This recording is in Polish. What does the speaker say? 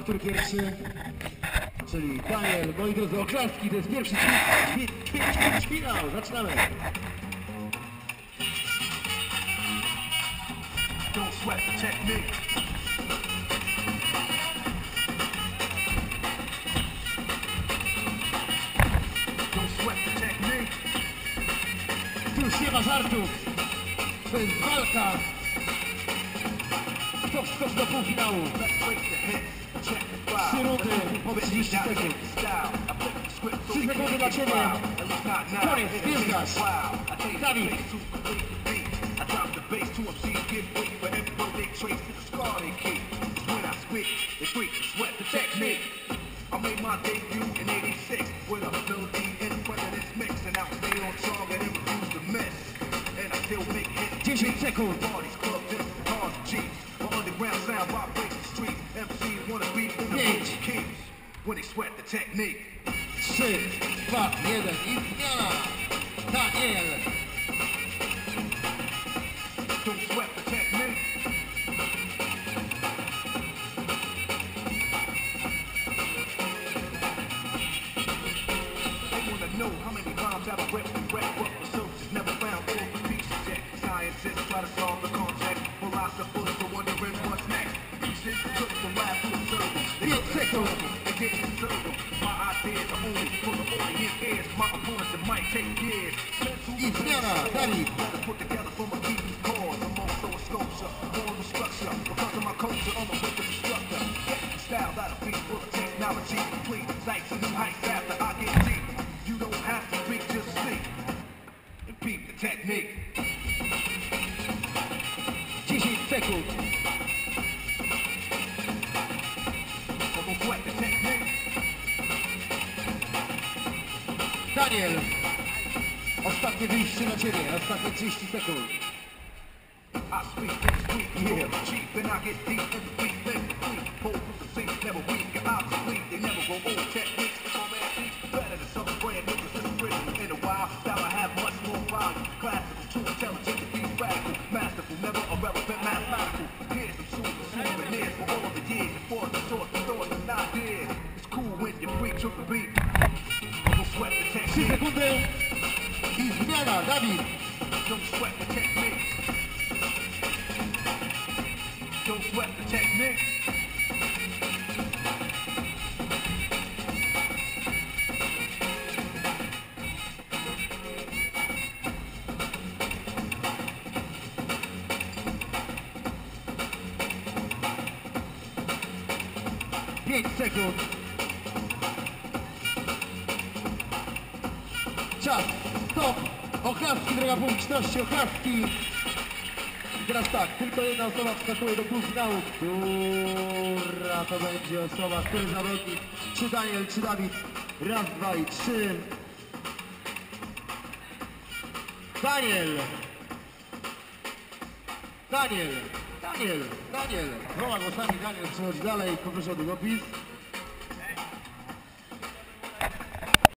który pierwszy, czyli Daniel. Moi drodzy, oklaski, to jest pierwszy ćwierćfinał. Zaczynamy. Don't sweat the technique. Don't sweat the technique. Tu już nie ma żartów. To jest walka. Kto wskocz do półfinału? Let's break the hits. Check the file. 3 rundy po 30 sekund. 3 sekundy dla Ciebie. Koniec, wjeżdżasz. Dawid. I drop the bass to MC, give way for every road they trace to the scar they keep. When I spit, they freak, sweat the technique. I made my debut in '86 with a melody in front of this mix, and I stay on target and refuse to miss. And I still make hits. 10 sekund. Parties, clubs, and cars and jeeps. My underground sound vibrates the streets. MCs wanna beat in the Pięć. Roots Kings when they sweat the technique. 3, 2, 1 i zmiana. Daniel. Don't sweat the technique. They wanna know how many rhymes I've ripped and rap, but researchers never found all the pieces yet. Scientists try to solve the concept. Philosophers are wondering what's next. Pieces took the lab to observe them. They didn't observe them. My ideas are only for the audience ears. My opponents, it might take years. I zmiana. Dawid. Gotta put together for my people's cause. I'm also a sculpture, born with structure. Because of my culture, I'm a wicked instructor. Getting style that'll be full of technology. Complete sights and new heights after I get deep. You don't have to speak, just see. And peep the technique. 10 sekund. So don't sweat the technique. Daniel. Ostatnie wyjście na Ciebie. Ostatnie 30 sekund. I speak in street, yeah, cheap, and I get deep in the beat, then complete. Hold with the same never weak, and obsolete. They never go old techniques, it's all that beats better than something brand new that's just written in a while. Style I have much more value. Classical, too intelligent to be radical, masterful, never irrelevant, mathematical. Here's some souvenirs for all of the years, and for the source, the thoughts and ideas. It's cool when you freak to the beat. Don't sweat the 3 technique. sekundy. I zmiana. Dawid. Don't sweat the technique. Don't sweat the technique. Pięć sekund. Czas. Stop. Oklaski, droga publiczności, oklaski. I teraz tak, tylko jedna osoba wskakuje do półfinału. Która to będzie osoba, który zawodnik? Czy Daniel, czy Dawid? Raz, 2 i 3. Daniel. Daniel. Dwoma głosami Daniel przechodzi dalej. Poproszę o długopis.